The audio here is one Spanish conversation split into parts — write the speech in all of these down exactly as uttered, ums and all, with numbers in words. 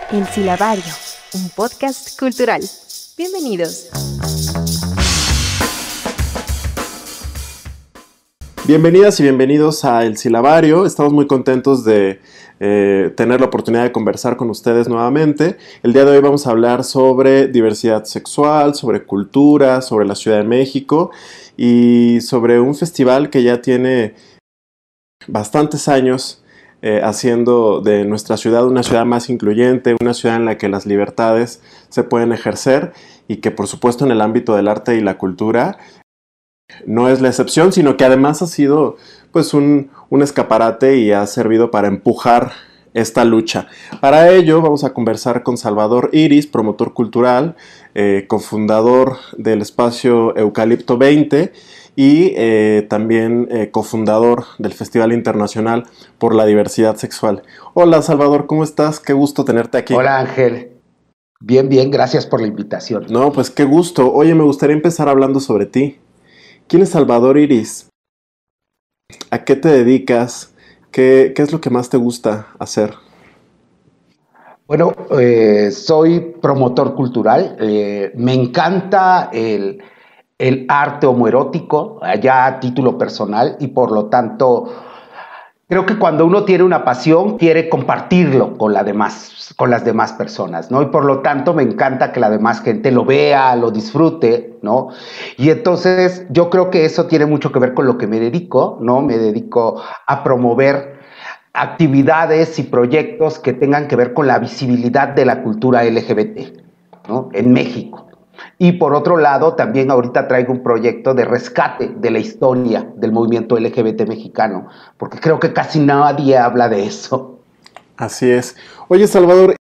El Silabario, un podcast cultural. Bienvenidos. Bienvenidas y bienvenidos a El Silabario. Estamos muy contentos de eh, tener la oportunidad de conversar con ustedes nuevamente. El día de hoy vamos a hablar sobre diversidad sexual, sobre cultura, sobre la Ciudad de México y sobre un festival que ya tiene bastantes años eh, haciendo de nuestra ciudad una ciudad más incluyente, una ciudad en la que las libertades se pueden ejercer y que por supuesto en el ámbito del arte y la cultura no es la excepción, sino que además ha sido pues un, un escaparate y ha servido para empujar esta lucha. Para ello vamos a conversar con Salvador Iris, promotor cultural, eh, cofundador del espacio Eucalipto veinte y eh, también eh, cofundador del Festival Internacional por la Diversidad Sexual. Hola Salvador, ¿cómo estás? Qué gusto tenerte aquí. Hola Ángel. Bien, bien, gracias por la invitación. No, pues qué gusto. Oye, me gustaría empezar hablando sobre ti. ¿Quién es Salvador Iris? ¿A qué te dedicas? ¿Qué, qué es lo que más te gusta hacer? Bueno, eh, soy promotor cultural. Eh, me encanta el, el arte homoerótico, ya a título personal, y por lo tanto creo que cuando uno tiene una pasión quiere compartirlo con, la demás, con las demás personas, ¿no? Y por lo tanto me encanta que la demás gente lo vea, lo disfrute, ¿no? Y entonces yo creo que eso tiene mucho que ver con lo que me dedico, ¿no? Me dedico a promover actividades y proyectos que tengan que ver con la visibilidad de la cultura L G B T, ¿no? En México. Y por otro lado, también ahorita traigo un proyecto de rescate de la historia del movimiento L G B T mexicano, porque creo que casi nadie habla de eso. Así es. Oye, Salvador,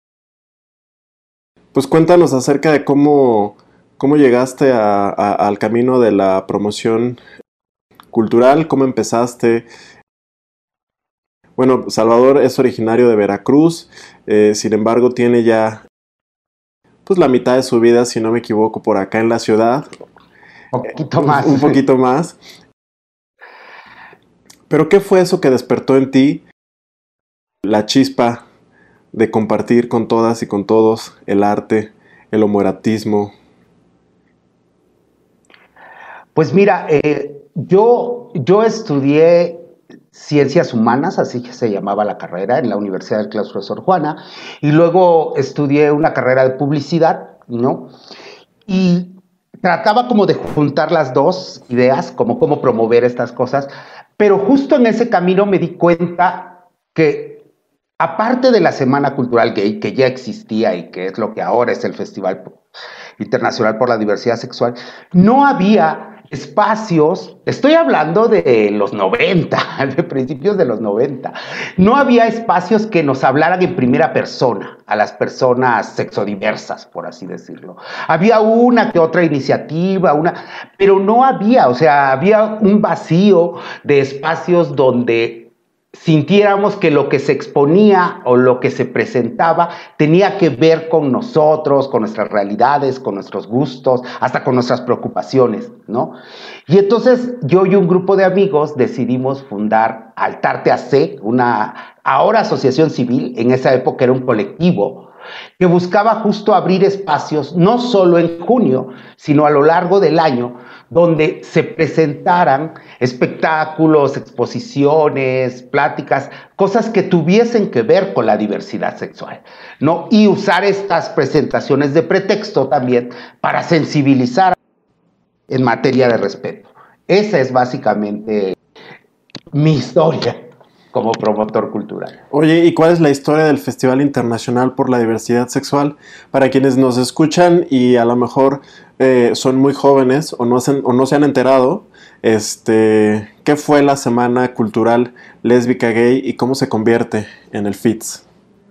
pues cuéntanos acerca de cómo, cómo llegaste a, a, al camino de la promoción cultural, cómo empezaste. Bueno, Salvador es originario de Veracruz, eh, sin embargo tiene ya pues la mitad de su vida, si no me equivoco, por acá en la ciudad. Un poquito más. Un poquito más. Pero ¿qué fue eso que despertó en ti la chispa de compartir con todas y con todos el arte, el homoerotismo? Pues mira, eh, yo, yo estudié Ciencias Humanas, así que se llamaba la carrera, en la Universidad del Claustro de Sor Juana, y luego estudié una carrera de publicidad, ¿no? Y trataba como de juntar las dos ideas, como cómo promover estas cosas, pero justo en ese camino me di cuenta que, aparte de la Semana Cultural Gay, que ya existía y que es lo que ahora es el Festival Internacional por la Diversidad Sexual, no había espacios, estoy hablando de los noventa, de principios de los noventa, no había espacios que nos hablaran en primera persona a las personas sexodiversas, por así decirlo. Había una que otra iniciativa, una, pero no había, o sea, había un vacío de espacios donde sintiéramos que lo que se exponía o lo que se presentaba tenía que ver con nosotros, con nuestras realidades, con nuestros gustos, hasta con nuestras preocupaciones, ¿no? Y entonces yo y un grupo de amigos decidimos fundar Altarte A C, una ahora asociación civil, en esa época era un colectivo, que buscaba justo abrir espacios, no solo en junio, sino a lo largo del año, donde se presentaran espectáculos, exposiciones, pláticas, cosas que tuviesen que ver con la diversidad sexual, ¿no? Y usar estas presentaciones de pretexto también para sensibilizar en materia de respeto. Esa es básicamente mi historia como promotor cultural. Oye, ¿y cuál es la historia del Festival Internacional por la Diversidad Sexual? Para quienes nos escuchan y a lo mejor eh, son muy jóvenes o no, se, o no se han enterado, este, ¿qué fue la Semana Cultural Lésbica Gay y cómo se convierte en el F I T S?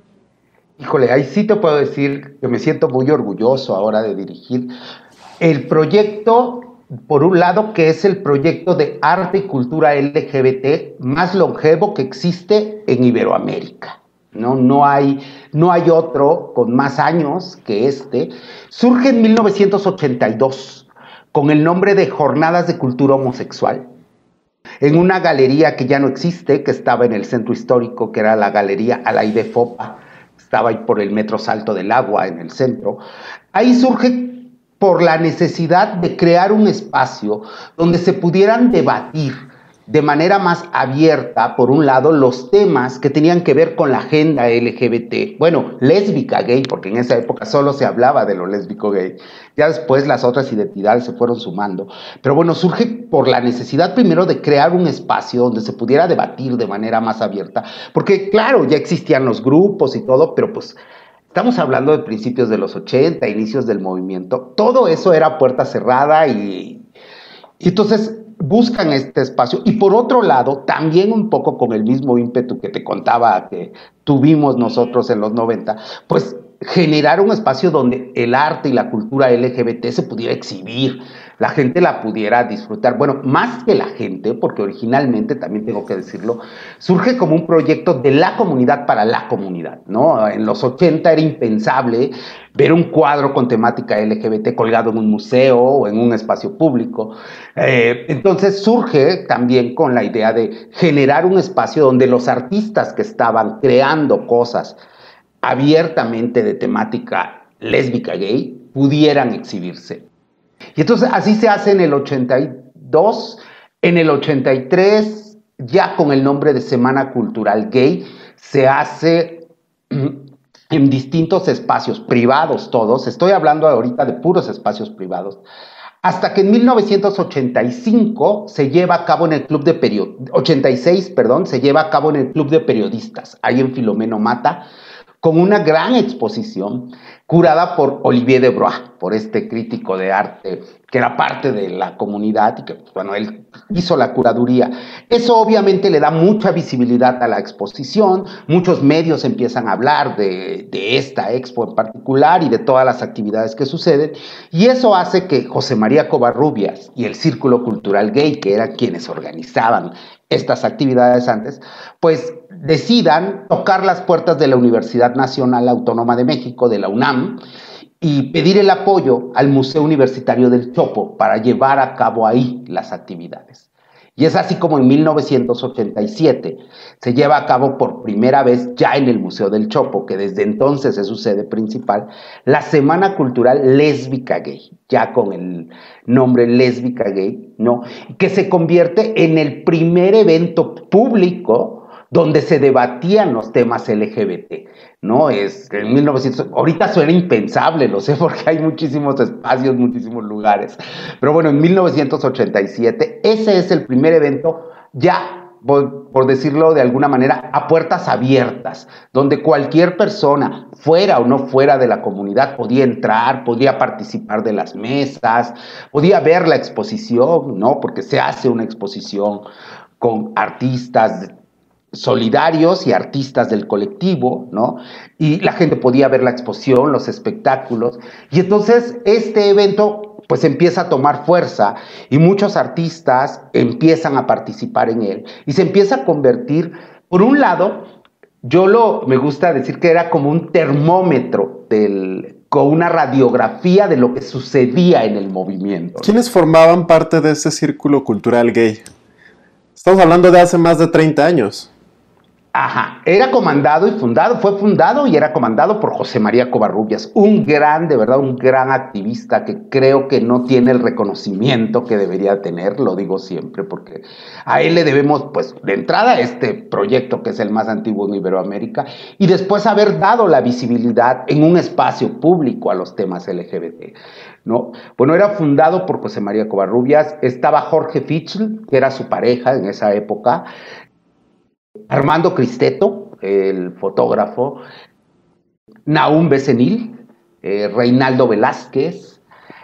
Híjole, ahí sí te puedo decir que me siento muy orgulloso ahora de dirigir el proyecto, por un lado, que es el proyecto de arte y cultura L G B T más longevo que existe en Iberoamérica, ¿no? No hay, no hay otro con más años que este. Surge en mil novecientos ochenta y dos con el nombre de Jornadas de Cultura Homosexual, en una galería que ya no existe, que estaba en el centro histórico, que era la Galería Alaide Fopa, estaba ahí por el Metro Salto del Agua, en el centro. Ahí surge por la necesidad de crear un espacio donde se pudieran debatir de manera más abierta, por un lado, los temas que tenían que ver con la agenda L G B T, bueno, lésbica gay, porque en esa época solo se hablaba de lo lésbico gay, ya después las otras identidades se fueron sumando, pero bueno, surge por la necesidad primero de crear un espacio donde se pudiera debatir de manera más abierta, porque claro, ya existían los grupos y todo, pero pues estamos hablando de principios de los ochenta, inicios del movimiento, todo eso era puerta cerrada y, y entonces buscan este espacio. Y por otro lado, también un poco con el mismo ímpetu que te contaba que tuvimos nosotros en los noventa, pues generar un espacio donde el arte y la cultura L G B T se pudiera exhibir, la gente la pudiera disfrutar. Bueno, más que la gente, porque originalmente, también tengo que decirlo, surge como un proyecto de la comunidad para la comunidad, ¿no? En los ochenta era impensable ver un cuadro con temática L G B T colgado en un museo o en un espacio público. Eh, entonces surge también con la idea de generar un espacio donde los artistas que estaban creando cosas abiertamente de temática lésbica gay pudieran exhibirse. Y entonces así se hace en el ochenta y dos, en el ochenta y tres, ya con el nombre de Semana Cultural Gay, se hace en distintos espacios privados todos, estoy hablando ahorita de puros espacios privados, hasta que en mil novecientos ochenta y cinco se lleva a cabo en el Club de Periodistas, ochenta y seis, perdón, se lleva a cabo en el Club de Periodistas, ahí en Filomeno Mata, con una gran exposición curada por Olivier Debrois, por este crítico de arte que era parte de la comunidad y que, bueno, él hizo la curaduría. Eso obviamente le da mucha visibilidad a la exposición, muchos medios empiezan a hablar de, de esta expo en particular y de todas las actividades que suceden, y eso hace que José María Covarrubias y el Círculo Cultural Gay, que eran quienes organizaban estas actividades antes, pues decidan tocar las puertas de la Universidad Nacional Autónoma de México, de la UNAM, y pedir el apoyo al Museo Universitario del Chopo para llevar a cabo ahí las actividades. Y es así como en mil novecientos ochenta y siete se lleva a cabo por primera vez ya en el Museo del Chopo, que desde entonces es su sede principal, la Semana Cultural Lésbica Gay, ya con el nombre Lésbica Gay, ¿no? Que se convierte en el primer evento público donde se debatían los temas L G B T, ¿no? Es en mil novecientos, ahorita suena impensable, lo sé, porque hay muchísimos espacios, muchísimos lugares, pero bueno, en mil novecientos ochenta y siete, ese es el primer evento ya, por, por decirlo de alguna manera, a puertas abiertas, donde cualquier persona, fuera o no fuera de la comunidad, podía entrar, podía participar de las mesas, podía ver la exposición, ¿no? Porque se hace una exposición con artistas solidarios y artistas del colectivo, ¿no? Y la gente podía ver la exposición, los espectáculos, y entonces este evento pues empieza a tomar fuerza y muchos artistas empiezan a participar en él y se empieza a convertir, por un lado, yo lo, me gusta decir que era como un termómetro del, con una radiografía de lo que sucedía en el movimiento, ¿no? ¿Quiénes formaban parte de ese círculo cultural gay? Estamos hablando de hace más de treinta años. Ajá, era comandado y fundado, fue fundado y era comandado por José María Covarrubias, un gran, de verdad, un gran activista que creo que no tiene el reconocimiento que debería tener, lo digo siempre, porque a él le debemos, pues, de entrada este proyecto que es el más antiguo en Iberoamérica y después haber dado la visibilidad en un espacio público a los temas L G B T, ¿no? Bueno, era fundado por José María Covarrubias, estaba Jorge Fischl, que era su pareja en esa época, Armando Cristeto, el fotógrafo, Nahum Becenil, eh, Reinaldo Velázquez,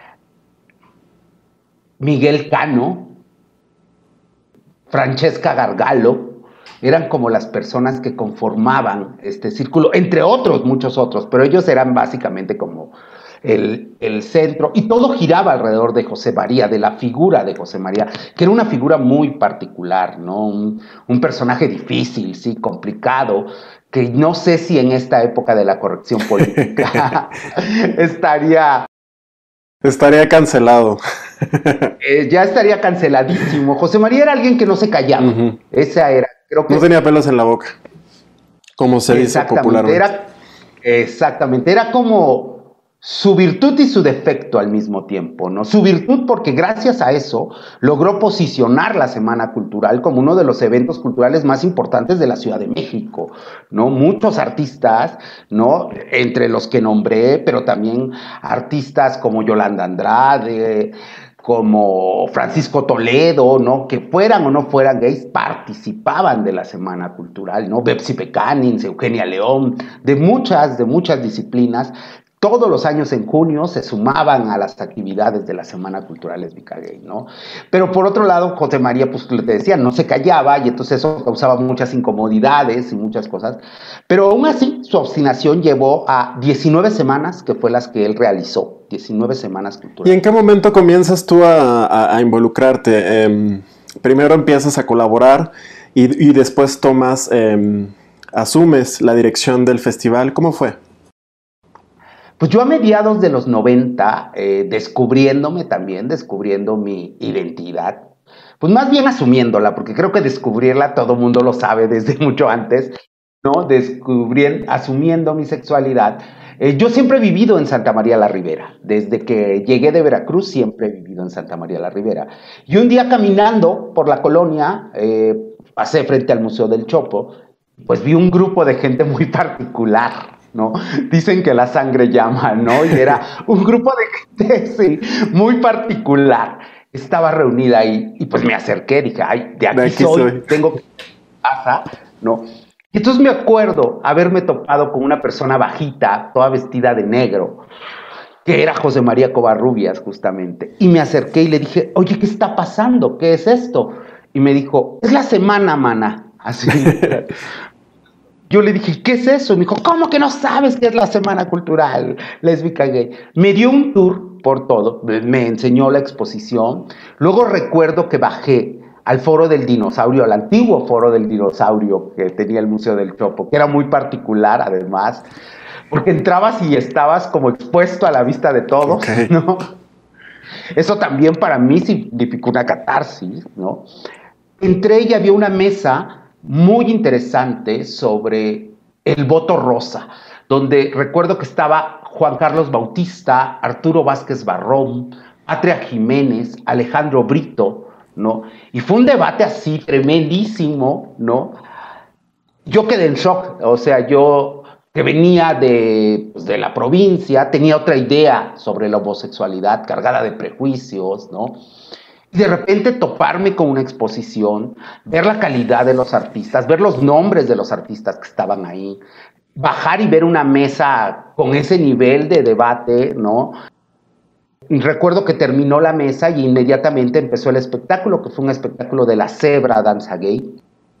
Miguel Cano, Francesca Gargalo, eran como las personas que conformaban este círculo, entre otros, muchos otros, pero ellos eran básicamente como el, el centro, y todo giraba alrededor de José María, de la figura de José María, que era una figura muy particular, ¿no? Un, un personaje difícil, sí, complicado, que no sé si en esta época de la corrección política estaría... Estaría cancelado. eh, ya estaría canceladísimo. José María era alguien que no se callaba. Uh-huh. Esa era, creo que... No tenía pelos en la boca, como se dice popularmente. Era, Exactamente, era como su virtud y su defecto al mismo tiempo, ¿no? Su virtud porque gracias a eso logró posicionar la Semana Cultural como uno de los eventos culturales más importantes de la Ciudad de México, ¿no? Muchos artistas, ¿no? Entre los que nombré, pero también artistas como Yolanda Andrade, como Francisco Toledo, ¿no? Que fueran o no fueran gays, participaban de la Semana Cultural, ¿no? Betsy Pecanins, Eugenia León, de muchas, de muchas disciplinas. Todos los años en junio se sumaban a las actividades de la Semana Cultural Lésbica Gay, ¿no? Pero por otro lado, José María, pues le decía, no se callaba y entonces eso causaba muchas incomodidades y muchas cosas. Pero aún así, su obstinación llevó a diecinueve semanas, que fue las que él realizó, diecinueve semanas culturales. ¿Y en qué momento comienzas tú a, a, a involucrarte? Eh, primero empiezas a colaborar y, y después tomas, eh, asumes la dirección del festival. ¿Cómo fue? Pues yo a mediados de los noventa, eh, descubriéndome también, descubriendo mi identidad, pues más bien asumiéndola, porque creo que descubrirla todo mundo lo sabe desde mucho antes, ¿no? Descubriendo, asumiendo mi sexualidad. Eh, yo siempre he vivido en Santa María la Ribera, desde que llegué de Veracruz siempre he vivido en Santa María la Ribera. Y un día caminando por la colonia, eh, pasé frente al Museo del Chopo, pues vi un grupo de gente muy particular, ¿no? Dicen que la sangre llama, ¿no? Y era un grupo de gente, sí, muy particular. Estaba reunida ahí y pues me acerqué, dije, ay, de aquí, de aquí soy, soy, tengo que pasar, ¿no? Y entonces me acuerdo haberme topado con una persona bajita, toda vestida de negro, que era José María Covarrubias, justamente. Y me acerqué y le dije, oye, ¿qué está pasando? ¿Qué es esto? Y me dijo, es la semana, mana. Así. Yo le dije, ¿qué es eso? Y me dijo, ¿cómo que no sabes qué es la Semana Cultural Lésbica Gay? Me dio un tour por todo, me enseñó la exposición. Luego recuerdo que bajé al Foro del Dinosaurio, al antiguo Foro del Dinosaurio que tenía el Museo del Chopo, que era muy particular además, porque entrabas y estabas como expuesto a la vista de todos, okay, ¿no? Eso también para mí significó una catarsis, ¿no? Entré y había una mesa muy interesante sobre el voto rosa, donde recuerdo que estaba Juan Carlos Bautista, Arturo Vázquez Barrón, Patria Jiménez, Alejandro Brito, ¿no? Y fue un debate así tremendísimo, ¿no? Yo quedé en shock, o sea, yo que venía de, pues, de la provincia, tenía otra idea sobre la homosexualidad cargada de prejuicios, ¿no? Y de repente toparme con una exposición, ver la calidad de los artistas, ver los nombres de los artistas que estaban ahí, bajar y ver una mesa con ese nivel de debate, ¿no? Y recuerdo que terminó la mesa y inmediatamente empezó el espectáculo, que fue un espectáculo de la Zebra Danza Gay.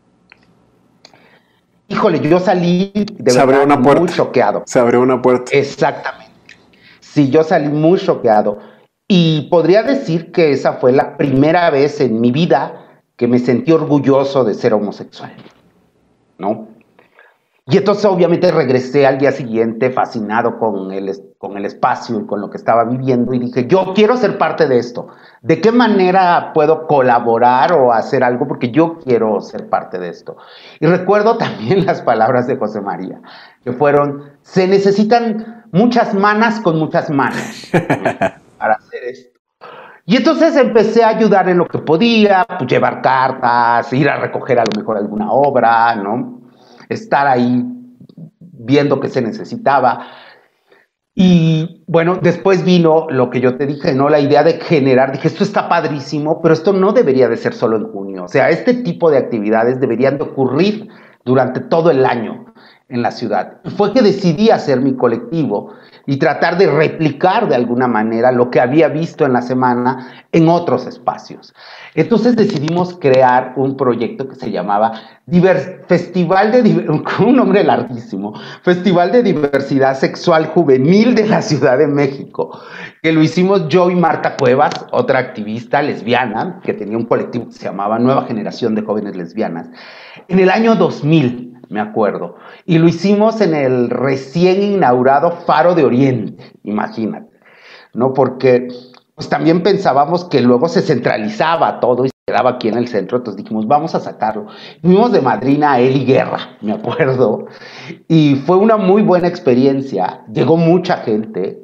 Híjole, yo salí de Se abrió una puerta. muy choqueado. Se abrió una puerta. Exactamente. Sí, yo salí muy choqueado. Y podría decir que esa fue la primera vez en mi vida que me sentí orgulloso de ser homosexual, ¿no? Y entonces obviamente regresé al día siguiente fascinado con el, con el espacio y con lo que estaba viviendo y dije, yo quiero ser parte de esto. ¿De qué manera puedo colaborar o hacer algo? Porque yo quiero ser parte de esto. Y recuerdo también las palabras de José María, que fueron, se necesitan muchas manos con muchas manos, ¿no? Para hacer esto. Y entonces empecé a ayudar en lo que podía, pues llevar cartas, ir a recoger a lo mejor alguna obra, ¿no? Estar ahí viendo qué se necesitaba. Y bueno, después vino lo que yo te dije, ¿no? La idea de generar, dije, esto está padrísimo, pero esto no debería de ser solo en junio. O sea, este tipo de actividades deberían de ocurrir durante todo el año en la ciudad. Y fue que decidí hacer mi colectivo y tratar de replicar de alguna manera lo que había visto en la semana en otros espacios. Entonces decidimos crear un proyecto que se llamaba Divers- Festival de, un nombre larguísimo, Festival de Diversidad Sexual Juvenil de la Ciudad de México, que lo hicimos yo y Marta Cuevas, otra activista lesbiana, que tenía un colectivo que se llamaba Nueva Generación de Jóvenes Lesbianas, en el año dos mil, me acuerdo, y lo hicimos en el recién inaugurado Faro de Oriente, imagínate, ¿no? Porque pues también pensábamos que luego se centralizaba todo y quedaba aquí en el centro, entonces dijimos, vamos a sacarlo. Fuimos de madrina a Eli Guerra, me acuerdo, y fue una muy buena experiencia, llegó mucha gente,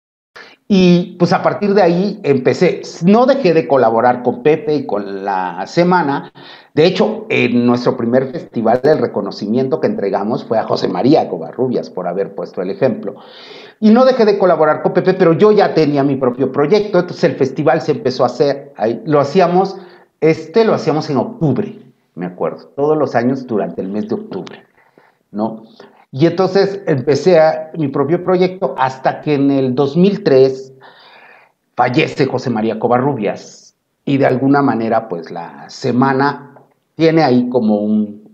y pues a partir de ahí empecé, no dejé de colaborar con Pepe y con la semana. De hecho, en nuestro primer festival, el reconocimiento que entregamos fue a José María Covarrubias por haber puesto el ejemplo. Y no dejé de colaborar con Pepe, pero yo ya tenía mi propio proyecto, entonces el festival se empezó a hacer, ahí, lo hacíamos, este lo hacíamos en octubre, me acuerdo, todos los años durante el mes de octubre, ¿no? Y entonces empecé a, mi propio proyecto hasta que en el dos mil tres fallece José María Covarrubias y de alguna manera pues la semana tiene ahí como un,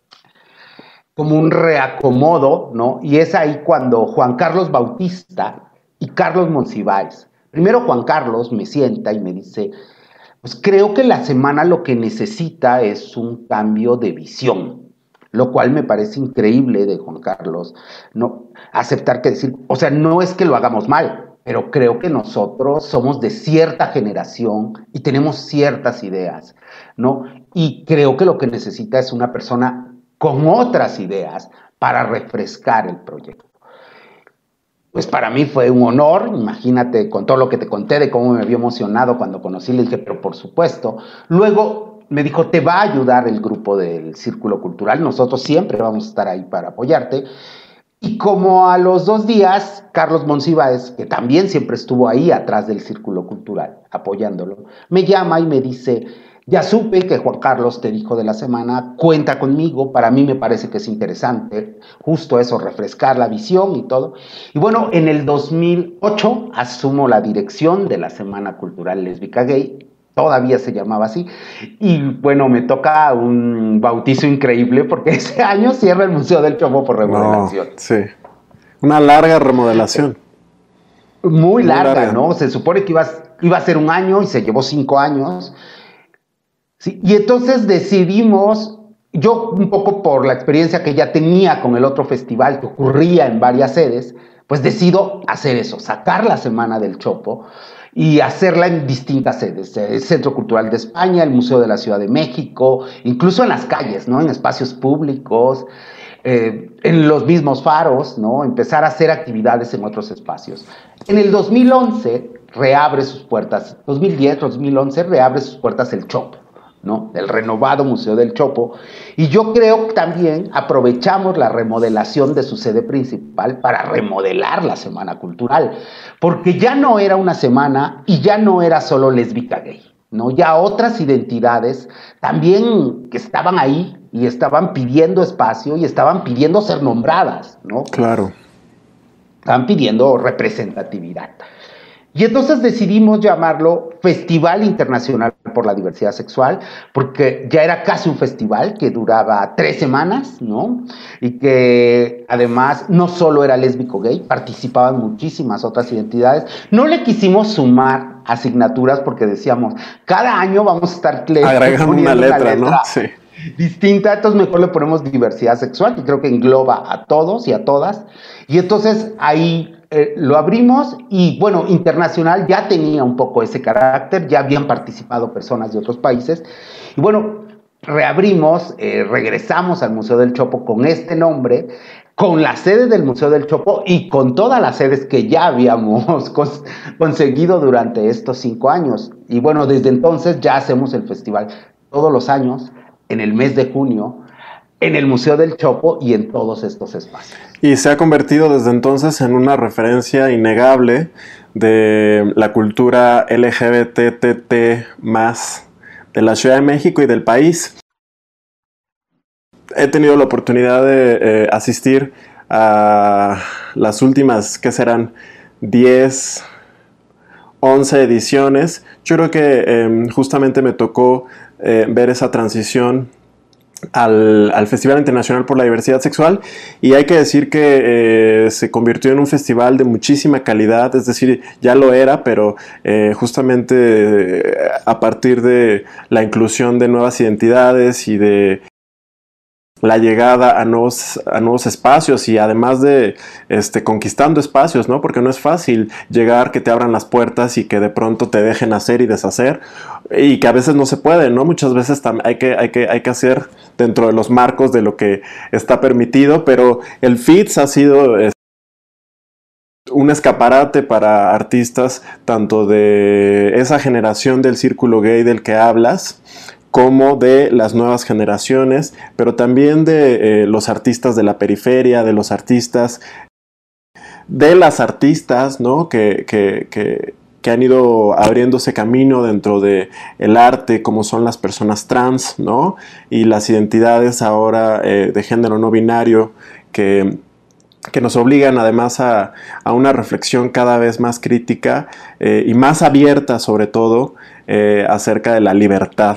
como un reacomodo, ¿no? Y es ahí cuando Juan Carlos Bautista y Carlos Monsiváis, primero Juan Carlos me sienta y me dice, pues creo que la semana lo que necesita es un cambio de visión. Lo cual me parece increíble de Juan Carlos, no aceptar que decir, o sea, no es que lo hagamos mal, pero creo que nosotros somos de cierta generación y tenemos ciertas ideas, ¿no? Y creo que lo que necesita es una persona con otras ideas para refrescar el proyecto. Pues para mí fue un honor, imagínate con todo lo que te conté de cómo me había emocionado cuando conocí, le dije, pero por supuesto. Luego me dijo, te va a ayudar el grupo del Círculo Cultural, nosotros siempre vamos a estar ahí para apoyarte. Y como a los dos días, Carlos Monsiváis, que también siempre estuvo ahí atrás del Círculo Cultural, apoyándolo, me llama y me dice, ya supe que Juan Carlos te dijo de la semana, cuenta conmigo, para mí me parece que es interesante, justo eso, refrescar la visión y todo. Y bueno, en el dos mil ocho asumo la dirección de la Semana Cultural Lésbica Gay, todavía se llamaba así, y bueno, me toca un bautizo increíble porque ese año cierra el Museo del Chopo por remodelación. No, sí, una larga remodelación. Muy, Muy larga, larga, ¿no? Se supone que iba, iba a ser un año y se llevó cinco años. Sí, y entonces decidimos, yo un poco por la experiencia que ya tenía con el otro festival que ocurría en varias sedes, pues decido hacer eso, sacar la Semana del Chopo y hacerla en distintas sedes, el Centro Cultural de España, el Museo de la Ciudad de México, incluso en las calles, ¿no? En espacios públicos, eh, en los mismos faros, ¿no? Empezar a hacer actividades en otros espacios. En el dos mil once reabre sus puertas, dos mil diez, dos mil once reabre sus puertas el Chopo, ¿no? El renovado Museo del Chopo, y yo creo que también aprovechamos la remodelación de su sede principal para remodelar la Semana Cultural, porque ya no era una semana y ya no era solo lésbica gay, ¿no? Ya otras identidades también que estaban ahí y estaban pidiendo espacio y estaban pidiendo ser nombradas, ¿no? Claro. Estaban pidiendo representatividad. Y entonces decidimos llamarlo Festival Internacional por la Diversidad Sexual, porque ya era casi un festival que duraba tres semanas, ¿no? Y que además no solo era lésbico gay, participaban muchísimas otras identidades. No le quisimos sumar asignaturas porque decíamos, cada año vamos a estar agregando una letra, una letra, ¿no? Sí. Distinta, entonces mejor le ponemos diversidad sexual, que creo que engloba a todos y a todas. Y entonces ahí eh, lo abrimos y bueno, internacional ya tenía un poco ese carácter, ya habían participado personas de otros países. Y bueno, reabrimos, eh, regresamos al Museo del Chopo con este nombre, con la sede del Museo del Chopo y con todas las sedes que ya habíamos cons- conseguido durante estos cinco años. Y bueno, desde entonces ya hacemos el festival todos los años, en el mes de junio, en el Museo del Chopo y en todos estos espacios. Y se ha convertido desde entonces en una referencia innegable de la cultura L G B T T T más de la Ciudad de México y del país. He tenido la oportunidad de eh, asistir a las últimas, ¿qué serán? diez, once ediciones. Yo creo que eh, justamente me tocó eh, ver esa transición Al, al Festival Internacional por la Diversidad Sexual, y hay que decir que eh, se convirtió en un festival de muchísima calidad, es decir, ya lo era, pero eh, justamente eh, a partir de la inclusión de nuevas identidades y de la llegada a nuevos, a nuevos espacios y además de este, conquistando espacios, ¿no? Porque no es fácil llegar, que te abran las puertas y que de pronto te dejen hacer y deshacer, y que a veces no se puede, ¿no? Muchas veces hay que, hay que, hay que hacer dentro de los marcos de lo que está permitido, pero el F I T S ha sido este, un escaparate para artistas tanto de esa generación del círculo gay del que hablas, como de las nuevas generaciones, pero también de eh, los artistas de la periferia, de los artistas, de las artistas, ¿no? que, que, que, que han ido abriéndose camino dentro del arte, como son las personas trans, ¿no? Y las identidades ahora eh, de género no binario, que, que nos obligan además a, a una reflexión cada vez más crítica eh, y más abierta, sobre todo, eh, acerca de la libertad.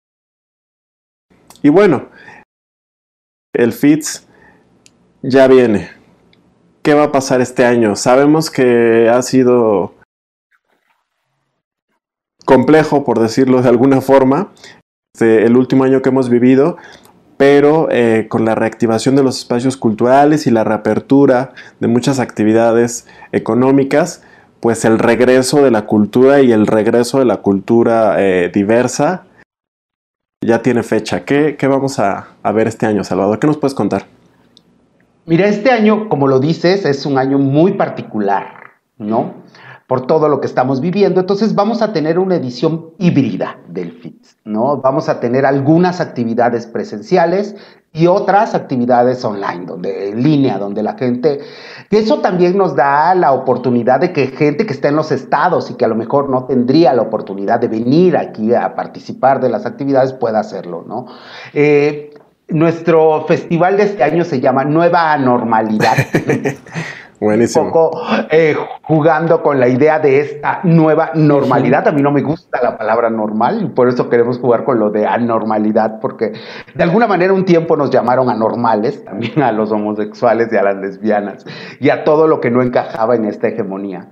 Y bueno, el F I T S ya viene. ¿Qué va a pasar este año? Sabemos que ha sido complejo, por decirlo de alguna forma, este, el último año que hemos vivido, pero eh, con la reactivación de los espacios culturales y la reapertura de muchas actividades económicas, pues el regreso de la cultura y el regreso de la cultura eh, diversa ya tiene fecha. ¿Qué, qué vamos a, a ver este año, Salvador? ¿Qué nos puedes contar? Mira, este año, como lo dices, es un año muy particular, ¿no? Por todo lo que estamos viviendo. Entonces vamos a tener una edición híbrida del F I T S, ¿no? Vamos a tener algunas actividades presenciales y otras actividades online, donde, en línea, donde la gente... Eso también nos da la oportunidad de que gente que está en los estados y que a lo mejor no tendría la oportunidad de venir aquí a participar de las actividades pueda hacerlo, ¿no? Eh, nuestro festival de este año se llama Nueva Anormalidad. Buenísimo. Un poco eh, jugando con la idea de esta nueva normalidad. A mí no me gusta la palabra normal y por eso queremos jugar con lo de anormalidad, porque de alguna manera un tiempo nos llamaron anormales, también a los homosexuales y a las lesbianas y a todo lo que no encajaba en esta hegemonía.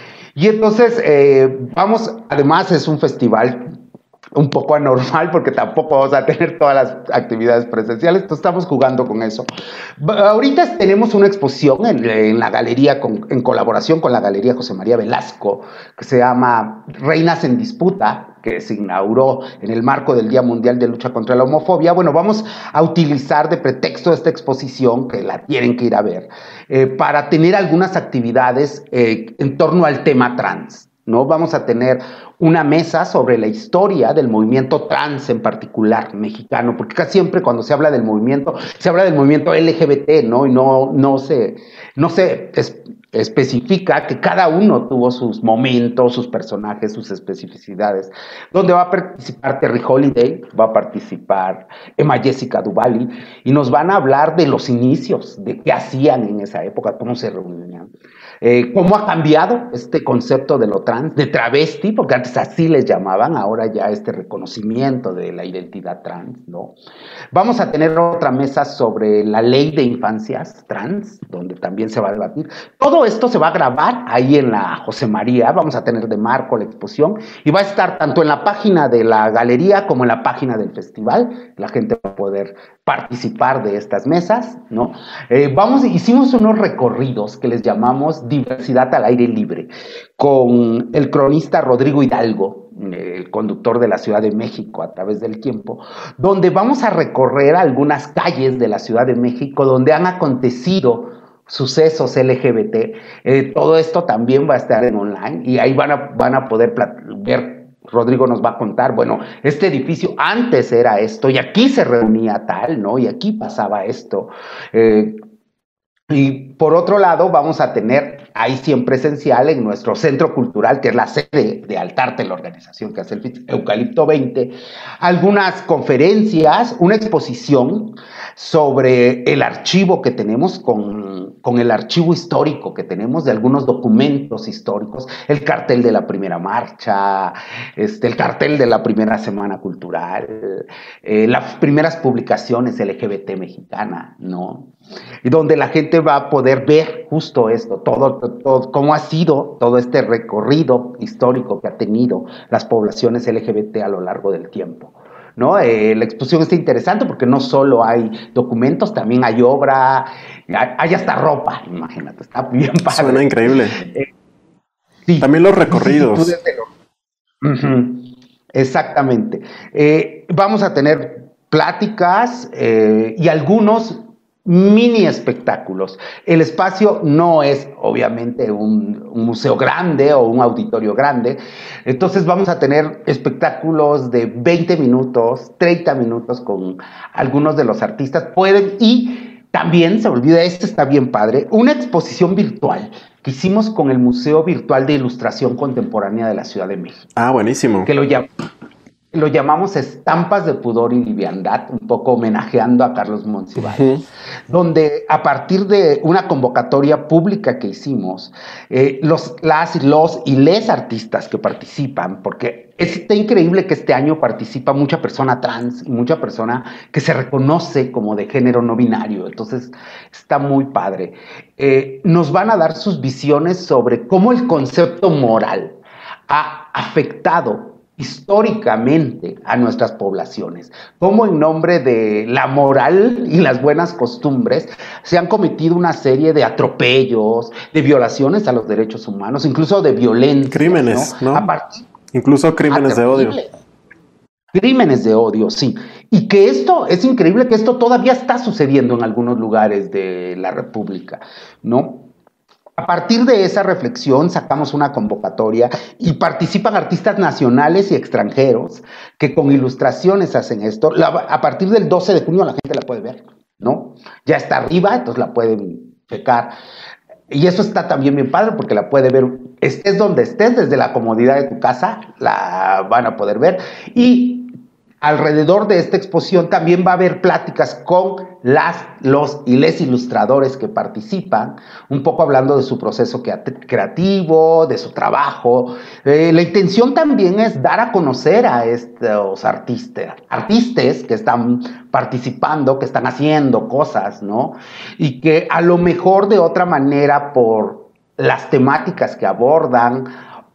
Y entonces eh, vamos, además es un festival un poco anormal porque tampoco vamos a tener todas las actividades presenciales, entonces estamos jugando con eso. Ahorita tenemos una exposición en, en la galería, con, en colaboración con la Galería José María Velasco, que se llama Reinas en Disputa, que se inauguró en el marco del Día Mundial de Lucha contra la Homofobia. Bueno, vamos a utilizar de pretexto esta exposición, que la tienen que ir a ver, eh, para tener algunas actividades eh, en torno al tema trans, ¿no? Vamos a tener una mesa sobre la historia del movimiento trans en particular mexicano, porque casi siempre cuando se habla del movimiento, se habla del movimiento L G B T, ¿no? Y no, no se, no se es, especifica que cada uno tuvo sus momentos, sus personajes, sus especificidades, donde va a participar Terry Holiday, va a participar Emma Jessica Duvali, y nos van a hablar de los inicios, de qué hacían en esa época, cómo se reunían. Eh, cómo ha cambiado este concepto de lo trans, de travesti, porque antes así les llamaban, ahora ya este reconocimiento de la identidad trans, ¿no? Vamos a tener otra mesa sobre la ley de infancias trans, donde también se va a debatir. Todo esto se va a grabar ahí en la José María, vamos a tener de marco la exposición, y va a estar tanto en la página de la galería como en la página del festival. La gente va a poder participar de estas mesas, ¿no? Eh, vamos, hicimos unos recorridos que les llamamos Diversidad al Aire Libre, con el cronista Rodrigo Hidalgo, el conductor de la Ciudad de México a través del tiempo, donde vamos a recorrer algunas calles de la Ciudad de México donde han acontecido sucesos L G B T. Eh, todo esto también va a estar en online y ahí van a, van a poder ver. Rodrigo nos va a contar, bueno, este edificio antes era esto y aquí se reunía tal, ¿no? Y aquí pasaba esto. Eh, y por otro lado, vamos a tener ahí sí en presencial en nuestro centro cultural, que es la sede de Altarte, la organización que hace el F I T S, Eucalipto veinte, algunas conferencias, una exposición sobre el archivo que tenemos, con, con el archivo histórico que tenemos de algunos documentos históricos, el cartel de la primera marcha, este, el cartel de la primera semana cultural, eh, las primeras publicaciones L G B T mexicana, ¿no? Y donde la gente va a poder ver justo esto, todo, todo, cómo ha sido todo este recorrido histórico que ha tenido las poblaciones L G B T a lo largo del tiempo, ¿no? Eh, la exposición está interesante porque no solo hay documentos, también hay obra, hay, hay hasta ropa, imagínate, está bien padre. Suena increíble. Eh, sí. También los recorridos. Sí, sí, lo... uh-huh. Exactamente. Eh, vamos a tener pláticas eh, y algunos mini espectáculos. El espacio no es obviamente un, un museo grande o un auditorio grande, entonces vamos a tener espectáculos de veinte minutos, treinta minutos con algunos de los artistas. Pueden, y también se olvida, este está bien padre, una exposición virtual que hicimos con el Museo Virtual de Ilustración Contemporánea de la Ciudad de México. Ah, buenísimo. Que lo llamamos Lo llamamos Estampas de Pudor y Liviandad, un poco homenajeando a Carlos Monsiváis, uh-huh. donde a partir de una convocatoria pública que hicimos, eh, los, las, los y les artistas que participan, porque está increíble que este año participa mucha persona trans y mucha persona que se reconoce como de género no binario, entonces está muy padre. Eh, nos van a dar sus visiones sobre cómo el concepto moral ha afectado históricamente a nuestras poblaciones, cómo en nombre de la moral y las buenas costumbres se han cometido una serie de atropellos, de violaciones a los derechos humanos, incluso de violencia. Crímenes, ¿no? ¿no? A partir, incluso crímenes de odio. Crímenes de odio, sí. Y que esto, es increíble que esto todavía está sucediendo en algunos lugares de la República, ¿no? A partir de esa reflexión sacamos una convocatoria y participan artistas nacionales y extranjeros que con ilustraciones hacen esto. La, a partir del doce de junio la gente la puede ver, ¿no? Ya está arriba, entonces la pueden checar. Y eso está también bien padre porque la puede ver, estés donde estés, desde la comodidad de tu casa, la van a poder ver. Y alrededor de esta exposición también va a haber pláticas con las, los y les ilustradores que participan, un poco hablando de su proceso creativo, de su trabajo. Eh, la intención también es dar a conocer a estos artistas, artistas que están participando, que están haciendo cosas, ¿no? Y que a lo mejor de otra manera por las temáticas que abordan,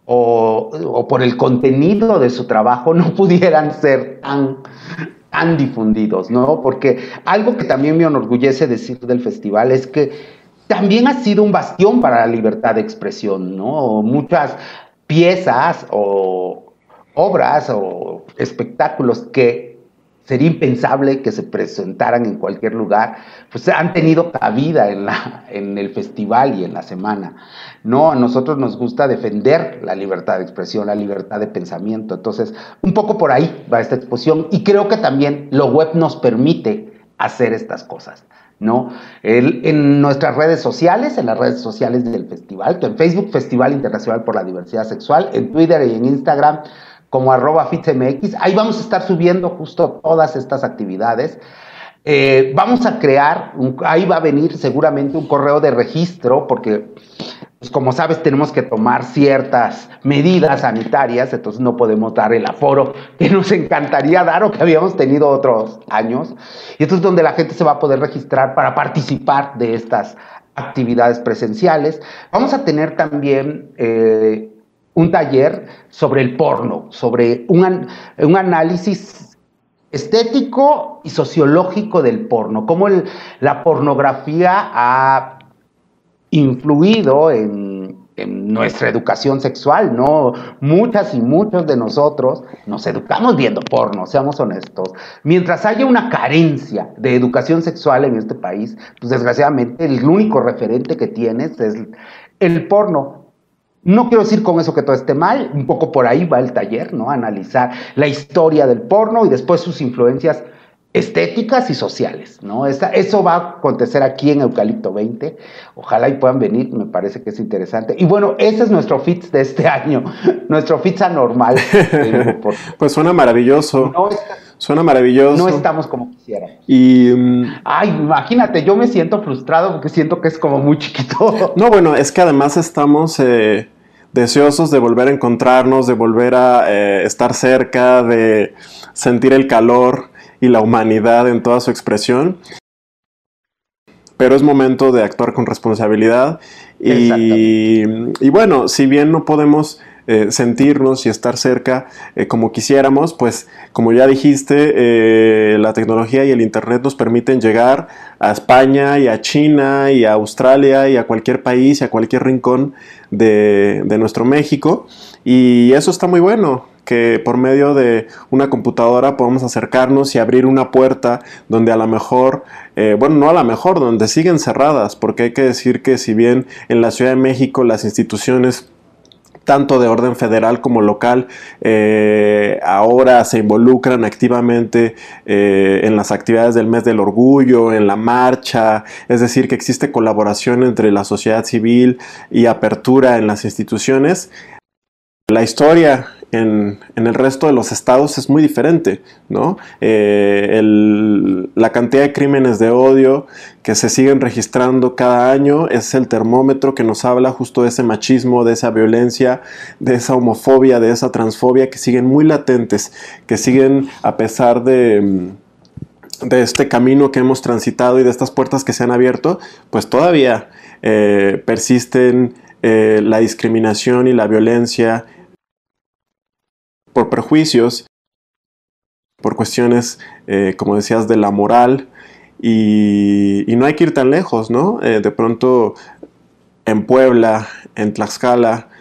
O, o por el contenido de su trabajo no pudieran ser tan, tan difundidos, ¿no? Porque algo que también me enorgullece decir del festival es que también ha sido un bastión para la libertad de expresión, ¿no? Muchas piezas o obras o espectáculos que sería impensable que se presentaran en cualquier lugar, pues han tenido cabida en, la, en el festival y en la semana. No, a nosotros nos gusta defender la libertad de expresión, la libertad de pensamiento. Entonces, un poco por ahí va esta exposición y creo que también lo web nos permite hacer estas cosas, ¿no? El, en nuestras redes sociales, en las redes sociales del festival, en Facebook, Festival Internacional por la Diversidad Sexual, en Twitter y en Instagram, como arroba fitsmx, ahí vamos a estar subiendo justo todas estas actividades. Eh, vamos a crear, un, ahí va a venir seguramente un correo de registro, porque pues como sabes tenemos que tomar ciertas medidas sanitarias, entonces no podemos dar el aforo que nos encantaría dar o que habíamos tenido otros años, y esto es donde la gente se va a poder registrar para participar de estas actividades presenciales. Vamos a tener también eh, un taller sobre el porno, sobre un, un análisis estético y sociológico del porno, cómo el, la pornografía ha influido en, en nuestra educación sexual, ¿no? Muchas y muchos de nosotros nos educamos viendo porno, seamos honestos. Mientras haya una carencia de educación sexual en este país, pues desgraciadamente el único referente que tienes es el porno. No quiero decir con eso que todo esté mal, un poco por ahí va el taller, ¿no? Analizar la historia del porno y después sus influencias estéticas y sociales, ¿no? Esa, eso va a acontecer aquí en Eucalipto veinte, ojalá y puedan venir, me parece que es interesante. Y bueno, ese es nuestro F I T S de este año, nuestro F I T S anormal. Por... Pues suena maravilloso. No está... Suena maravilloso. No estamos como quisiéramos. Y... Um... Ay, imagínate, yo me siento frustrado porque siento que es como muy chiquito. No, bueno, es que además estamos eh, deseosos de volver a encontrarnos, de volver a eh, estar cerca, de sentir el calor y la humanidad en toda su expresión. Pero es momento de actuar con responsabilidad. Y, y bueno, si bien no podemos eh, sentirnos y estar cerca eh, como quisiéramos, pues como ya dijiste, eh, la tecnología y el internet nos permiten llegar a España y a China y a Australia y a cualquier país y a cualquier rincón de, de nuestro México, y eso está muy bueno, que por medio de una computadora podemos acercarnos y abrir una puerta donde a lo mejor, eh, bueno, no a lo mejor, donde siguen cerradas, porque hay que decir que si bien en la Ciudad de México las instituciones tanto de orden federal como local, eh, ahora se involucran activamente eh, en las actividades del mes del orgullo, en la marcha, es decir, que existe colaboración entre la sociedad civil y apertura en las instituciones. La historia en, en el resto de los estados es muy diferente, ¿no? Eh, el, la cantidad de crímenes de odio que se siguen registrando cada año es el termómetro que nos habla justo de ese machismo, de esa violencia, de esa homofobia, de esa transfobia que siguen muy latentes, que siguen a pesar de, de este camino que hemos transitado y de estas puertas que se han abierto, pues todavía eh, persisten eh, la discriminación y la violencia por prejuicios, por cuestiones, eh, como decías, de la moral, y, y no hay que ir tan lejos, ¿no? Eh, de pronto en Puebla, en Tlaxcala,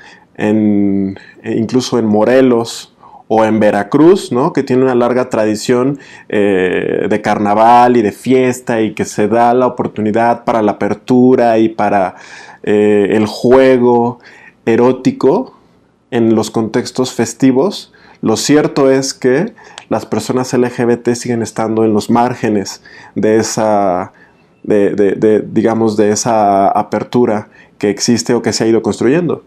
en, incluso en Morelos o en Veracruz, ¿no? Que tiene una larga tradición eh, de carnaval y de fiesta, y que se da la oportunidad para la apertura y para eh, el juego erótico en los contextos festivos. Lo cierto es que las personas L G B T siguen estando en los márgenes de esa, de, de, de, digamos, de esa apertura que existe o que se ha ido construyendo.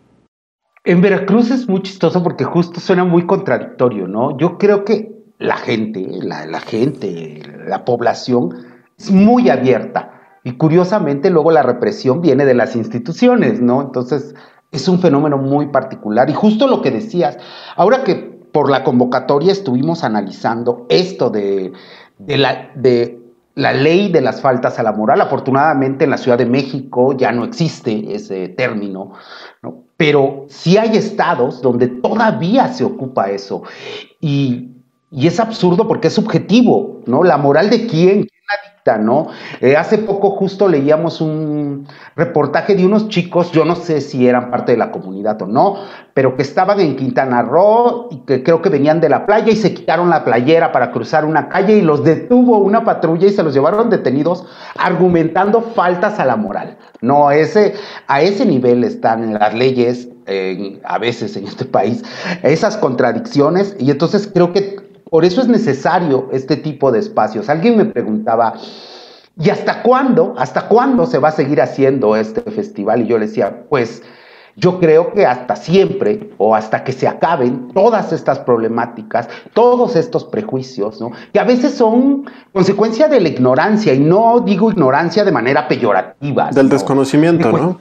En Veracruz es muy chistoso porque justo suena muy contradictorio, ¿no? Yo creo que la gente, la, la gente, la población es muy abierta, y curiosamente luego la represión viene de las instituciones, ¿no? Entonces es un fenómeno muy particular, y justo lo que decías, ahora que por la convocatoria estuvimos analizando esto de, de, la, de la ley de las faltas a la moral. Afortunadamente en la Ciudad de México ya no existe ese término, ¿no? Pero sí hay estados donde todavía se ocupa eso, y, y es absurdo porque es subjetivo, ¿no? ¿La moral de quién? ¿No? Eh, hace poco justo leíamos un reportaje de unos chicos, yo no sé si eran parte de la comunidad o no, pero que estaban en Quintana Roo y que creo que venían de la playa y se quitaron la playera para cruzar una calle, y los detuvo una patrulla y se los llevaron detenidos argumentando faltas a la moral. No, ese, a ese nivel están las leyes eh, a veces en este país, esas contradicciones, y entonces creo que por eso es necesario este tipo de espacios. Alguien me preguntaba, ¿y hasta cuándo? ¿Hasta cuándo se va a seguir haciendo este festival? Y yo le decía, pues yo creo que hasta siempre, o hasta que se acaben todas estas problemáticas, todos estos prejuicios, ¿no? Que a veces son consecuencia de la ignorancia, y no digo ignorancia de manera peyorativa. Del desconocimiento, ¿no?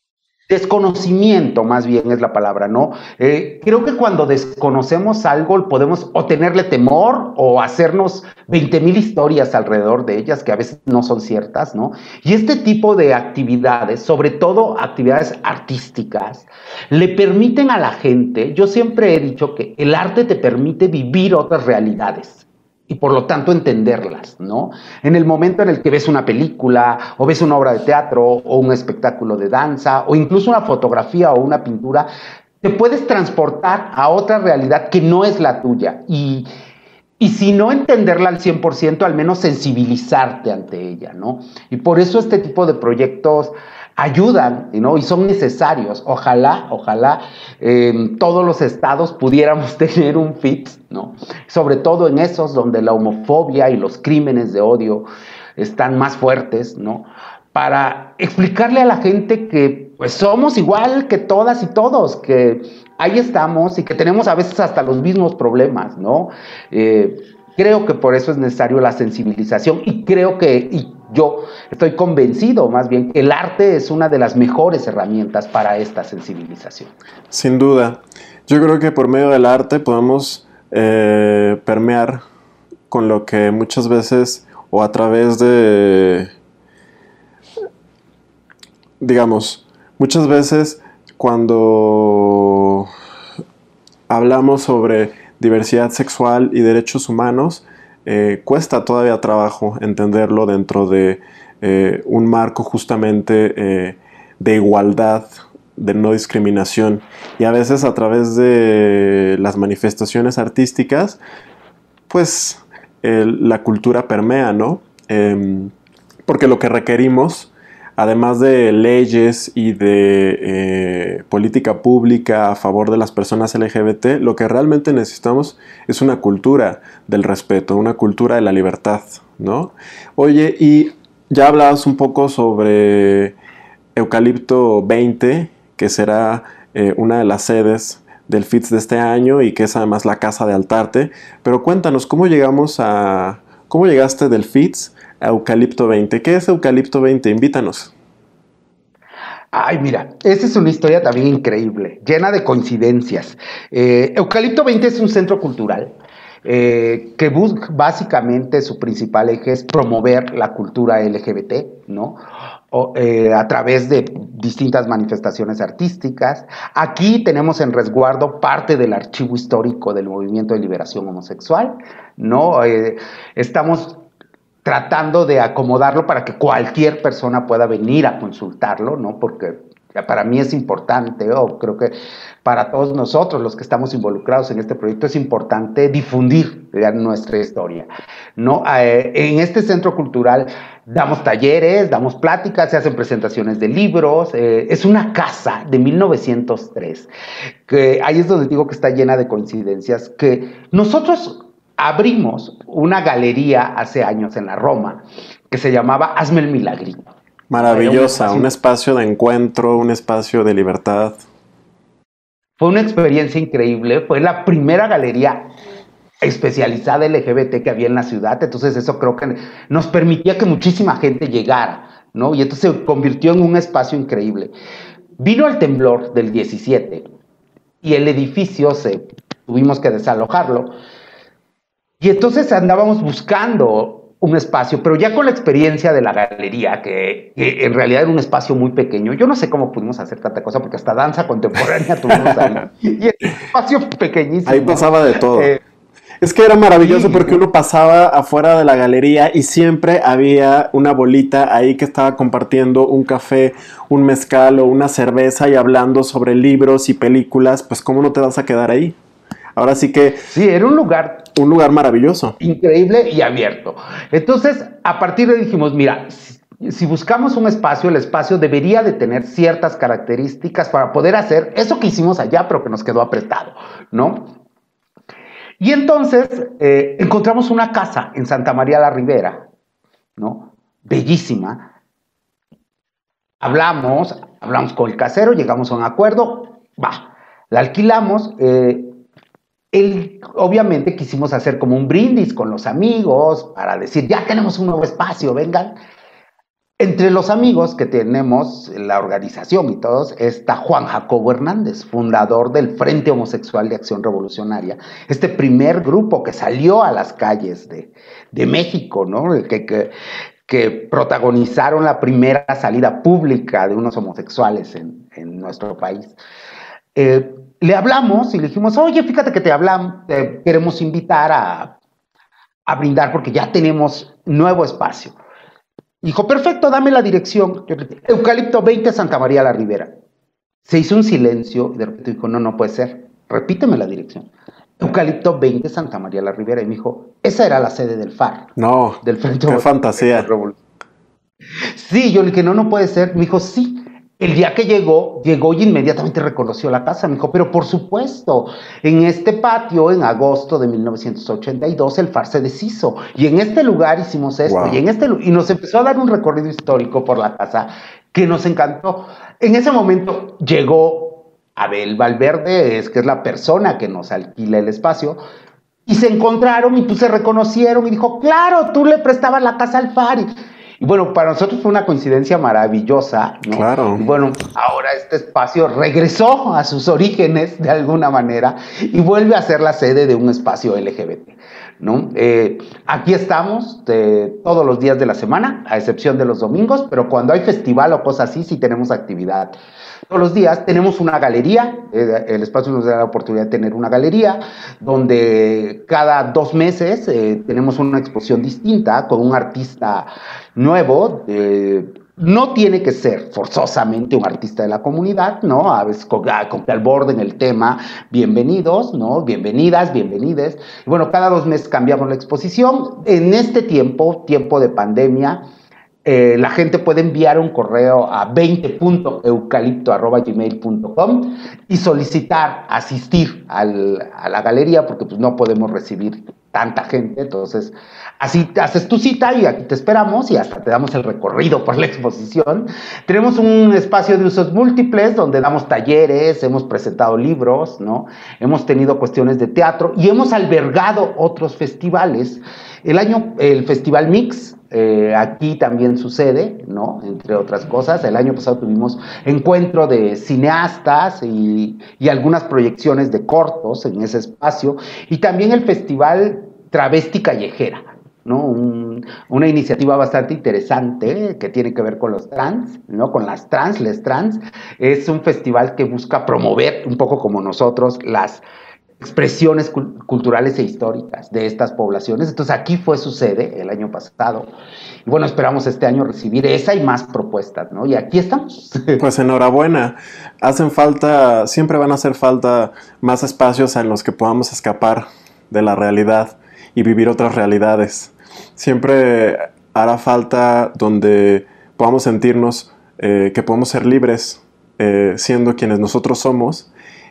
Desconocimiento, más bien es la palabra, ¿no? Eh, creo que cuando desconocemos algo podemos o tenerle temor o hacernos veinte mil historias alrededor de ellas que a veces no son ciertas, ¿no? Y este tipo de actividades, sobre todo actividades artísticas, le permiten a la gente, yo siempre he dicho que el arte te permite vivir otras realidades y por lo tanto entenderlas, ¿no? En el momento en el que ves una película, o ves una obra de teatro, o un espectáculo de danza, o incluso una fotografía o una pintura, te puedes transportar a otra realidad que no es la tuya, y, y si no entenderla al cien por ciento, al menos sensibilizarte ante ella, ¿no? Y por eso este tipo de proyectos ayudan, ¿no? Y son necesarios. Ojalá, ojalá eh, en todos los estados pudiéramos tener un F I T, ¿no? Sobre todo en esos donde la homofobia y los crímenes de odio están más fuertes, ¿no? Para explicarle a la gente que pues somos igual que todas y todos, que ahí estamos y que tenemos a veces hasta los mismos problemas, ¿no? Eh, creo que por eso es necesario la sensibilización, y creo que... Y, yo estoy convencido, más bien, que el arte es una de las mejores herramientas para esta sensibilización. Sin duda. Yo creo que por medio del arte podemos eh, permear con lo que muchas veces, o a través de, digamos, muchas veces cuando hablamos sobre diversidad sexual y derechos humanos, eh, cuesta todavía trabajo entenderlo dentro de eh, un marco justamente eh, de igualdad, de no discriminación, y a veces a través de las manifestaciones artísticas, pues el, la cultura permea, ¿no? Eh, porque lo que requerimos, además de leyes y de eh, política pública a favor de las personas L G B T, lo que realmente necesitamos es una cultura del respeto, una cultura de la libertad, ¿no? Oye, y ya hablabas un poco sobre Eucalipto veinte, que será eh, una de las sedes del F I T S de este año y que es además la casa de Altarte. Pero cuéntanos, ¿cómo llegamos a... ¿Cómo llegaste del F I T S a Eucalipto veinte? ¿Qué es Eucalipto veinte? Invítanos. Ay, mira, esa es una historia también increíble, llena de coincidencias. Eh, Eucalipto veinte es un centro cultural eh, que busca, básicamente su principal eje es promover la cultura L G B T, ¿no? O, eh, a través de distintas manifestaciones artísticas. Aquí tenemos en resguardo parte del archivo histórico del movimiento de liberación homosexual, ¿no? Eh, estamos tratando de acomodarlo para que cualquier persona pueda venir a consultarlo, ¿no? Porque para mí es importante, o creo que para todos nosotros los que estamos involucrados en este proyecto es importante difundir nuestra historia, ¿no? Eh, en este centro cultural damos talleres, damos pláticas, se hacen presentaciones de libros, eh, es una casa de mil novecientos tres, que ahí es donde digo que está llena de coincidencias, que nosotros abrimos una galería hace años en la Roma que se llamaba Hazme el Milagrito. Maravillosa, un espacio, un espacio de encuentro, un espacio de libertad. Fue una experiencia increíble, fue la primera galería especializada L G B T que había en la ciudad, entonces eso creo que nos permitía que muchísima gente llegara, ¿no? Y entonces se convirtió en un espacio increíble. Vino el temblor del diecisiete y el edificio se tuvimos que desalojarlo. Y entonces andábamos buscando un espacio, pero ya con la experiencia de la galería, que, que en realidad era un espacio muy pequeño. Yo no sé cómo pudimos hacer tanta cosa, porque hasta danza contemporánea tuvimos ahí. Y el espacio pequeñísimo. Ahí pasaba de todo. Eh, es que era maravilloso sí, porque uno pasaba afuera de la galería y siempre había una bolita ahí que estaba compartiendo un café, un mezcal o una cerveza y hablando sobre libros y películas. Pues ¿cómo no te vas a quedar ahí? Ahora sí que... Sí, era un lugar... Un lugar maravilloso. Increíble y abierto. Entonces, a partir de ahí dijimos, mira, si, si buscamos un espacio, el espacio debería de tener ciertas características para poder hacer eso que hicimos allá, pero que nos quedó apretado, ¿no? Y entonces, eh, encontramos una casa en Santa María la Ribera, ¿no? Bellísima. Hablamos, hablamos con el casero, llegamos a un acuerdo, va, la alquilamos, eh, Él, obviamente quisimos hacer como un brindis con los amigos para decir, ya tenemos un nuevo espacio, vengan. Entre los amigos que tenemos, la organización y todos, está Juan Jacobo Hernández, fundador del Frente Homosexual de Acción Revolucionaria, este primer grupo que salió a las calles de, de México, ¿no? Que, que, que protagonizaron la primera salida pública de unos homosexuales en, en nuestro país. Eh, Le hablamos y le dijimos, oye, fíjate que te hablamos, te queremos invitar a, a brindar porque ya tenemos nuevo espacio. Dijo, perfecto, dame la dirección. Eucalipto veinte, Santa María la Ribera. Se hizo un silencio y de repente dijo, no, no puede ser, repíteme la dirección. Eucalipto veinte, Santa María la Ribera. Y me dijo, esa era la sede del F A R. No, del Frente qué fantasía. Sí, yo le dije, no, no puede ser. Me dijo, sí. El día que llegó, llegó y inmediatamente reconoció la casa. Me dijo, pero por supuesto, en este patio, en agosto de mil novecientos ochenta y dos, el F A R se deshizo. Y en este lugar hicimos esto. Wow. Y, en este, y nos empezó a dar un recorrido histórico por la casa que nos encantó. En ese momento llegó Abel Valverde, es, que es la persona que nos alquila el espacio, y se encontraron y pues se reconocieron y dijo, claro, tú le prestabas la casa al F A R. Y bueno, para nosotros fue una coincidencia maravillosa, ¿no? Claro. Y bueno, ahora este espacio regresó a sus orígenes de alguna manera y vuelve a ser la sede de un espacio L G B T, ¿no? Eh, aquí estamos de, todos los días de la semana, a excepción de los domingos, pero cuando hay festival o cosas así, sí tenemos actividad. Todos los días tenemos una galería, eh, el espacio nos da la oportunidad de tener una galería, donde cada dos meses eh, tenemos una exposición distinta con un artista nuevo. Eh, no tiene que ser forzosamente un artista de la comunidad, ¿no? A veces con, con que aborden el tema, bienvenidos, ¿no? Bienvenidas, bienvenides. Y bueno, cada dos meses cambiamos la exposición. En este tiempo, tiempo de pandemia, Eh, la gente puede enviar un correo a veinte punto eucalipto arroba gmail punto com y solicitar asistir al, a la galería, porque pues no podemos recibir tanta gente. Entonces así te haces tu cita y aquí te esperamos y hasta te damos el recorrido por la exposición. Tenemos un espacio de usos múltiples donde damos talleres, hemos presentado libros, ¿no? Hemos tenido cuestiones de teatro y hemos albergado otros festivales. El año, el Festival Mix, Eh, aquí también sucede, ¿no? Entre otras cosas. El año pasado tuvimos encuentro de cineastas y, y algunas proyecciones de cortos en ese espacio. Y también el Festival Travesti Callejera, ¿no? Un, una iniciativa bastante interesante que tiene que ver con los trans, ¿no? Con las trans, les trans. Es un festival que busca promover, un poco como nosotros, las expresiones culturales e históricas de estas poblaciones. Entonces aquí fue su sede el año pasado y bueno, esperamos este año recibir esa y más propuestas, ¿no? Y aquí estamos. Pues enhorabuena. Hacen falta, siempre van a hacer falta más espacios en los que podamos escapar de la realidad y vivir otras realidades. Siempre hará falta donde podamos sentirnos eh, que podemos ser libres eh, siendo quienes nosotros somos.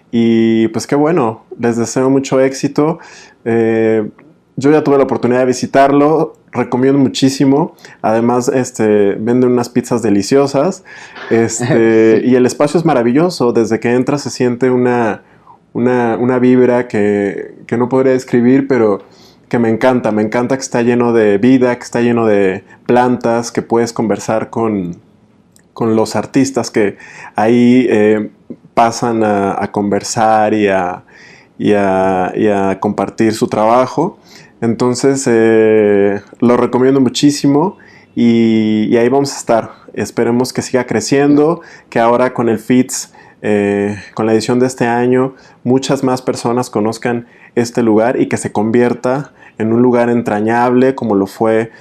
Y pues qué bueno, les deseo mucho éxito. Eh, yo ya tuve la oportunidad de visitarlo, recomiendo muchísimo. Además, este, venden unas pizzas deliciosas. Este, sí. Y el espacio es maravilloso. Desde que entras se siente una, una, una vibra que, que no podría describir, pero que me encanta. Me encanta que está lleno de vida, que está lleno de plantas, que puedes conversar con, con los artistas que ahí eh, pasan a, a conversar y a, y, a, y a compartir su trabajo. Entonces eh, lo recomiendo muchísimo y, y ahí vamos a estar. Esperemos que siga creciendo, que ahora con el F I T S, eh, con la edición de este año, muchas más personas conozcan este lugar y que se convierta en un lugar entrañable como lo fue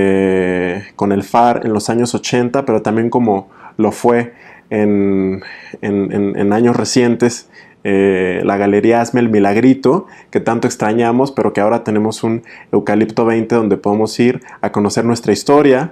eh, con el F A R en los años ochenta, pero también como lo fue En, en, en, en años recientes, eh, la Galería Hazme el Milagrito, que tanto extrañamos, pero que ahora tenemos un Eucalipto veinte donde podemos ir a conocer nuestra historia,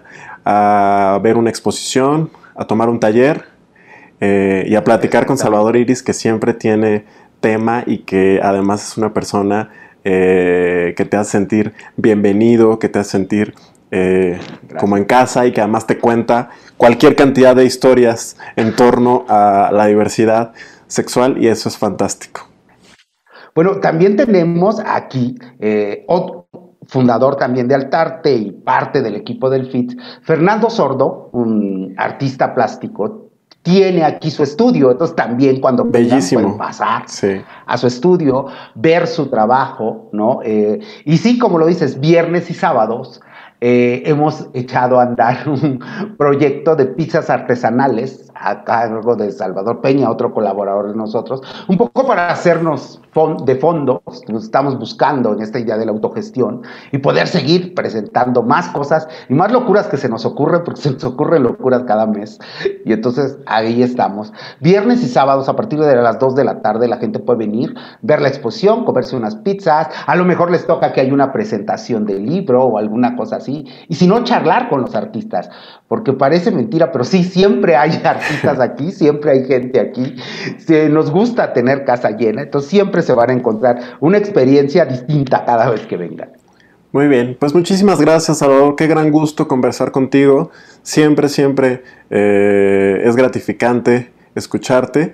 a ver una exposición, a tomar un taller eh, y a platicar con Salvador Iris, que siempre tiene tema y que además es una persona eh, que te hace sentir bienvenido, que te hace sentir Eh, como en casa y que además te cuenta cualquier cantidad de historias en torno a la diversidad sexual y eso es fantástico. Bueno, también tenemos aquí eh, otro fundador también de Altarte y parte del equipo del F I T S, Fernando Sordo, un artista plástico, tiene aquí su estudio, entonces también cuando Bellísimo. pueden pasar sí. a su estudio, ver su trabajo, ¿no? Eh, y sí, como lo dices, viernes y sábados, Eh, hemos echado a andar un proyecto de pizzas artesanales a cargo de Salvador Peña, otro colaborador de nosotros, un poco para hacernos fon- de fondos. Nos estamos buscando en esta idea de la autogestión y poder seguir presentando más cosas y más locuras que se nos ocurren, porque se nos ocurren locuras cada mes. Y entonces ahí estamos. Viernes y sábados a partir de las dos de la tarde la gente puede venir, ver la exposición, comerse unas pizzas, a lo mejor les toca que hay una presentación de libro o alguna cosa así. Y si no, charlar con los artistas, porque parece mentira, pero sí, siempre hay artistas aquí, siempre hay gente aquí, sí, nos gusta tener casa llena, entonces siempre se van a encontrar una experiencia distinta cada vez que vengan. Muy bien, pues muchísimas gracias, Salvador, qué gran gusto conversar contigo, siempre, siempre eh, es gratificante escucharte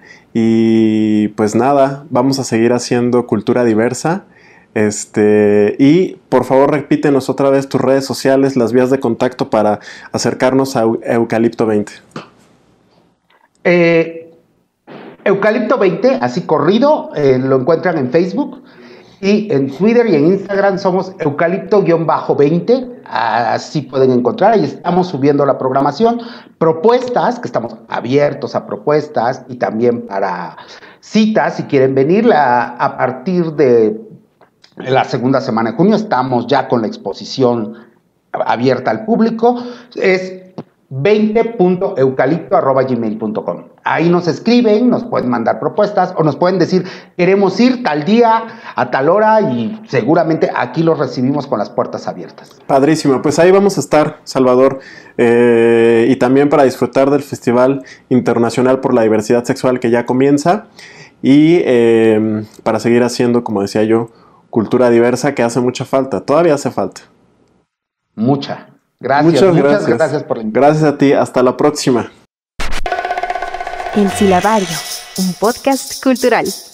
y pues nada, vamos a seguir haciendo cultura diversa. Este, y por favor repítenos otra vez tus redes sociales, las vías de contacto para acercarnos a Eucalipto veinte. Eh, Eucalipto veinte, así corrido, eh, lo encuentran en Facebook Y en Twitter y en Instagram somos eucalipto veinte, así pueden encontrar, ahí estamos subiendo la programación, propuestas, que estamos abiertos a propuestas y también para citas, si quieren venir la, a partir de la segunda semana de junio, estamos ya con la exposición abierta al público, es veinte punto eucalipto arroba gmail punto com. Ahí nos escriben, nos pueden mandar propuestas o nos pueden decir, queremos ir tal día, a tal hora, y seguramente aquí los recibimos con las puertas abiertas. Padrísimo, pues ahí vamos a estar, Salvador, eh, y también para disfrutar del Festival Internacional por la Diversidad Sexual que ya comienza, y eh, para seguir haciendo, como decía yo, cultura diversa, que hace mucha falta, todavía hace falta. Mucha. Gracias, muchas, muchas gracias. gracias por la invitación. Gracias a ti, hasta la próxima. El Silabario, un podcast cultural.